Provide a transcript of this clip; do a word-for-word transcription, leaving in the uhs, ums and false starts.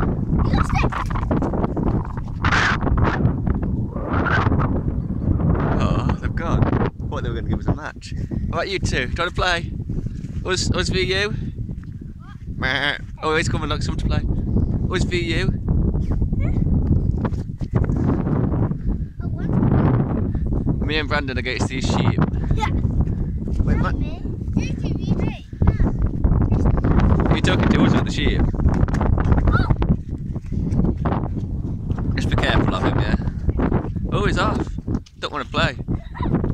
Oh, they've gone. I thought they were going to give us a match. How about you two? Do you want to play? Us, us v you? What? Oh, he's coming, look, someone to play. Us v you? Me and Brandon against these sheep. Yeah. Wait, what? Are you talking to us with the sheep? Just be careful of him, yeah? Oh, he's off. Don't want to play.